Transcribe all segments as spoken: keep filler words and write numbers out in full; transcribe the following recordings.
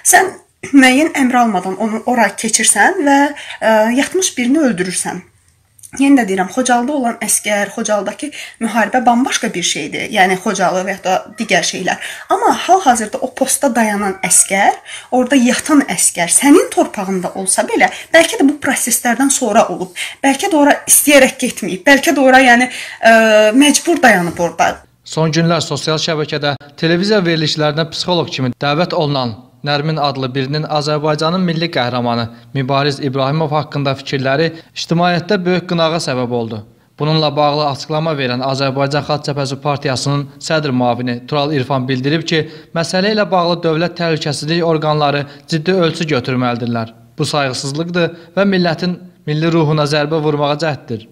sən müəyyən əmr almadan onu ora keçirsən və ə, yatmış birini öldürürsən. Yenə də deyirəm, Xocalıda olan əskər, Xocalıdakı müharibə bambaşqa bir şeydir. Yəni Xocalı və ya da digər şeylər. Amma hal-hazırda o postda dayanan əskər, orada yatan əskər sənin torpağında olsa belə, bəlkə də bu proseslərdən sonra olub. Bəlkə də ora istəyərək getməyib. Bəlkə də ora yəni ə, məcbur dayanıb orada. Son günlər sosial şəbəkədə televiziya verilişlərinə psixoloq kimi dəvət olunan Nərmin adlı birinin Azərbaycanın milli qəhrəmanı Mübariz İbrahimov haqqında fikirləri ictimaiyyətdə böyük qınağa səbəb oldu. Bununla bağlı açıqlama verən Azərbaycan Xalq Cəbhəsi Partiyasının sədr müavini Tural İrfan bildirib ki, məsələ ilə bağlı dövlət təhlükəsizlik orqanları ciddi ölçü götürməlidirlər. Bu sayğısızlıqdır və millətin milli ruhuna zərbə vurmağa cəhddir.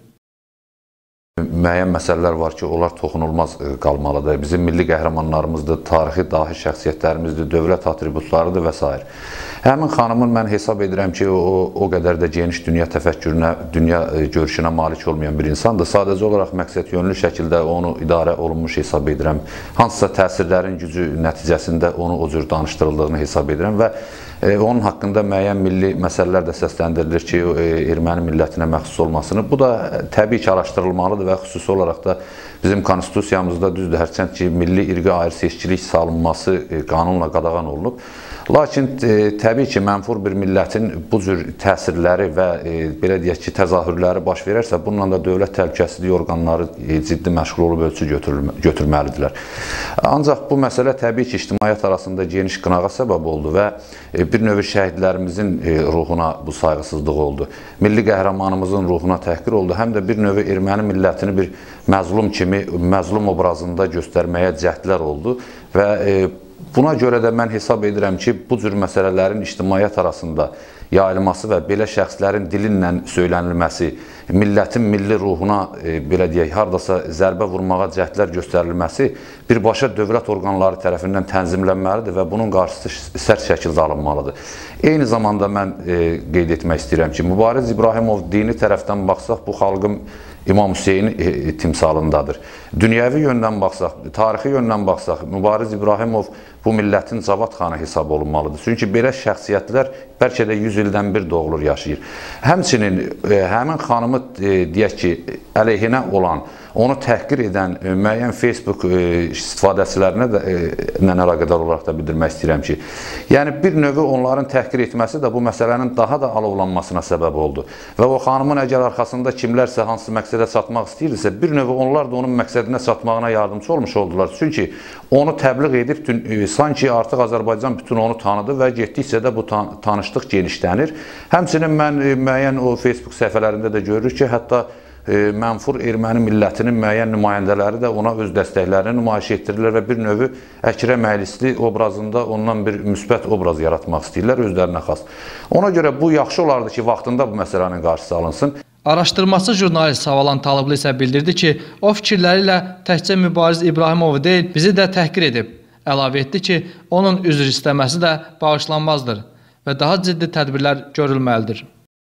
Müəyyən məsələlər var ki, onlar toxunulmaz qalmalıdır. Bizim milli qəhrəmanlarımızdır, tarixi dahi şəxsiyyətlərimizdir, dövlət atributlarıdır və s. Həmin xanımın mən hesab edirəm ki, o, o qədər də geniş dünya təfəkkürünə, dünya görüşünə malik olmayan bir insandır. Sadəcə olaraq məqsəd yönlü şəkildə onu idarə olunmuş hesab edirəm. Hansısa təsirlərin gücü nəticəsində onu o cür danışdırıldığını hesab edirəm və E, onun haqqında müəyyən milli məsələlər də səsləndirilir ki, e, erməni millətinə məxsus olmasını. Bu da təbii ki, araşdırılmalıdır və xüsusi olaraq da bizim konstitusiyamızda düzdür, hərçənd ki, milli irqi ayrı-seçkilik salınması e, qanunla qadağan olunub. Lakin e, təbii ki, mənfur bir millətin bu cür təsirləri və e, belə deyək ki, təzahürləri baş verərsə, bununla da dövlət təhlükəsizlik orqanları e, ciddi məşğul olub ölçü götürməlidirlər. Ancaq bu məsələ təbii ki, ictimaiyyət arasında geniş qınağa səbəb oldu və e, bir növ şəhidlərimizin e, ruhuna bu sayğısızlıq oldu. Milli qəhrəmanımızın ruhuna təhqir oldu, həm də bir növ erməni millətini bir məzlum kimi, məzlum obrazında göstərməyə cəhdlər oldu və e, buna görə də mən hesab edirəm ki, bu cür məsələlərin ictimaiyyət arasında yayılması və belə şəxslərin dilinlə söylənilməsi, millətin milli ruhuna, e, belə deyək, hardasa zərbə vurmağa cəhdlər göstərilməsi birbaşa dövlət orqanları tərəfindən tənzimlənməlidir və bunun qarşısı sərt şəkildə alınmalıdır. Eyni zamanda mən e, qeyd etmək istəyirəm ki, Mübariz İbrahimov dini tərəfdən baxsaq, bu xalqın İmam Hüseyin e, timsalındadır. Dünyəvi yöndən baxsaq, tarixi yöndən baxsaq, Mübariz İbrahimov bu millətin Cavad xanı hesab olunmalıdır. Çünki belə şəxsiyyətlər bəlkə də yüz ildən bir doğulur, yaşayır. Həmçinin e, həmin xanımı e, deyək ki, əleyhinə olan, onu təhqir edən e, müəyyən Facebook e, istifadəçilərinə də e, ilə əlaqədar olaraq da bildirmək istəyirəm ki, yəni bir növü onların təhqir etməsi də bu məsələnin daha da alovlanmasına səbəb oldu. Və o xanımın əgər arxasında kimlərsə hansı məqsədə çatmaq istəyirsə, bir növü onlar da onun məqsədinə çatmağına yardımcı olmuş oldular. Çünki onu təbliğ edib, e, sanki artıq Azərbaycan bütün onu tanıdı və getdikcə də bu tan tanışlıq genişlənir. Həmçinin mən e, müəyyən o Facebook səhifələrində də görürük ki, hətta e, mənfur erməni millətinin müəyyən nümayəndələri də ona öz dəstəklərini nümayiş etdirirlər və bir növü Əkrəm Əylisli obrazında ondan bir müsbət obraz yaratmaq istəyirlər özlərinə xas. Ona görə bu yaxşı olardı ki, vaxtında bu məsələnin qarşısı alınsın. Araşdırmacı jurnalist Savalan Talıblı isə bildirdi ki, o fikirləri ilə təkcə Mübariz İbrahimovu deyil, bizi də təhqir edib. Əlavə etdi ki, onun üzr istəməsi də bağışlanmazdır və daha ciddi tədbirlər görülməlidir.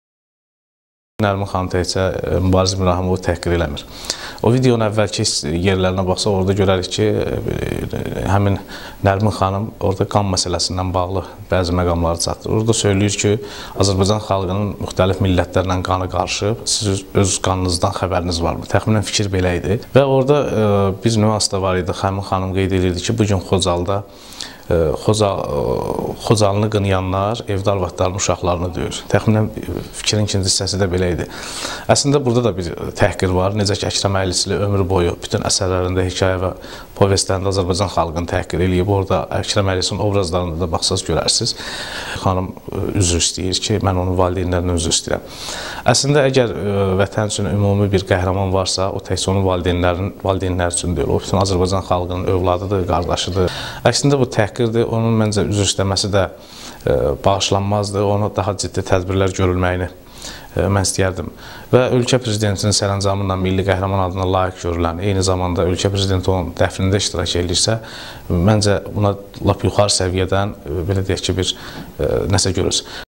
Nərmin xanım təkcə Mübariz İbrahimovu təhqir eləmir. O videonun əvvəlki yerlərinə baxsaq, orada görərik ki, həmin Nərmin xanım orada qan məsələsindən bağlı bəzi məqamları çatdırır. Orada söyləyir ki, Azərbaycan xalqının müxtəlif millətlərlə qanı qarışıb, siz öz qanınızdan xəbəriniz var mı? Təxminən fikir belə idi. Və orada e, bir nüans da var idi. Həmin xanım qeyd edirdi ki, bugün Xocalıda Xoca, Xocalını qınayanlar evdə arvadlarının uşaqlarını döyür. Təxminən fikrin ikinci hissəsi də belə idi. Əslində burada da bir təhqir var. Necə ki, Əkrəm Əylisli ömrü boyu bütün əsərlərində, hekayə və povestlərində Azərbaycan xalqını təhqir eləyib. Orada Əkrəm Əylisinin obrazlarında da baxsaz görərsiniz. Xanım üzr istəyir ki, mən onun valideynlərindən üzr istəyirəm. Əslində, əgər vətən üçün ümumi bir qəhrəman varsa, o təkcə onun valideynləri üçün deyil. O bütün Azərbaycan xalqının övladıdır, qardaşıdır. Əslində, bu təhqirdir. Onun məncə üzr istəməsi də bağışlanmazdır. Ona daha ciddi tədbirlər görülməyini mən istəyərdim. Və ölkə prezidentinin sərəncamından milli qəhrəman adına layiq görülən, eyni zamanda ölkə prezidenti onun dəfnində iştirak edirsə, məncə buna lap yuxarı səviyyədən belə deyək ki, bir nəsə görürüz.